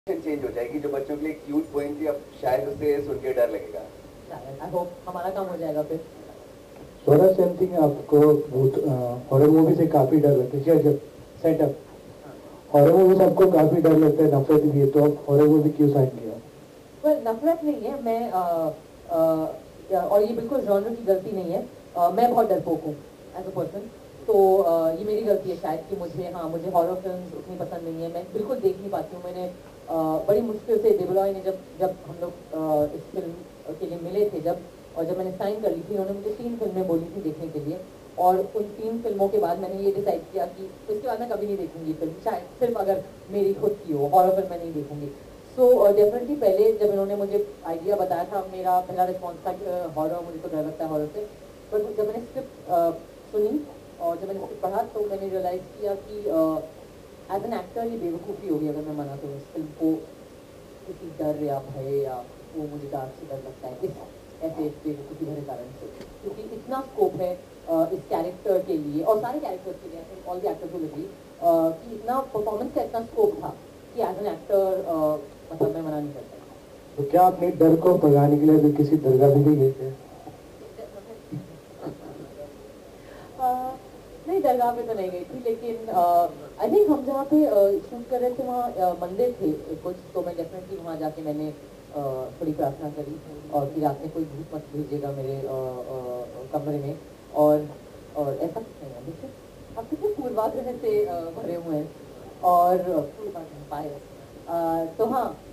Change हो जाएगी, जो बच्चों के लिए क्यूट पॉइंट थी अब शायद उसे सुन के डर लगेगा। आई होप हमारा काम हो जाएगा फिर। स्वरा सेम थिंग, आपको भूत हॉरर मूवी से काफी डर लगता है क्या? जब सेटअप हॉरर मूवी से आपको काफी डर लगता है, नफरत भी है, तो आप हॉरर मूवी क्यों साइन किया? पर नफरत नहीं है, मैं और ये बिल्कुल जॉनर की गलती नहीं है। मैं बहुत डरपोक हूँ एज अ पर्सन, तो ये मेरी गलती है शायद कि मुझे हॉरर फिल्म उतनी पसंद नहीं है, मैं बिल्कुल देख नहीं पाती हूँ। मैंने बड़ी मुश्किल से देवलॉय ने जब हम लोग इस फिल्म के लिए मिले थे, जब मैंने साइन कर ली थी, उन्होंने मुझे 3 फिल्में बोली थी देखने के लिए, और उन 3 फिल्मों के बाद मैंने ये डिसाइड किया कि उसके बाद मैं कभी नहीं देखूंगी फिल्म, शायद सिर्फ अगर मेरी खुद की हो, हॉरर फिल्म मैं नहीं देखूंगी। सो डेफिनेटली पहले जब इन्होंने मुझे आइडिया बताया था, मेरा पहला रिस्पॉन्स था कि हॉरर, मुझे तो डर लगता है हॉरर से। पर जब मैंने स्क्रिप्ट सुनी और जब मैंने स्क्रिप्ट पढ़ा, तो मैंने रियलाइज़ किया कि एज एन एक्टर ये बेवकूफ़ी होगी अगर मैं मना करूँ इस फिल्म को किसी डर या भय या वो मुझे डांट से डर लगता है इस ऐसे बेवकूफ़ी भरे कारण से, क्योंकि इतना स्कोप है इस कैरेक्टर के लिए और सारे कैरेक्टर्स के लिए, all the actors will agree कि इतना परफॉर्मेंस का इतना स्कोप था कि एज एन एक्टर मतलब मैं मना नहीं करता। तो क्या अपने डर को भगाने के लिए भी किसी दरगाह भी गए थे? नहीं, दरगाह पे तो नहीं गई थी, लेकिन आई थिंक हम जहाँ पे शूट कर रहे थे वहाँ मंदिर थे कुछ, तो मैं डेफिनेटली वहाँ जाके मैंने थोड़ी प्रार्थना करी और कि रात में कोई भूत मत भेजिएगा मेरे कमरे में, और ऐसा कुछ नहीं है। देखिए आप कितने पूर्वाग्रह से भरे हुए हैं और पूर्वाग्रह पाए, तो हाँ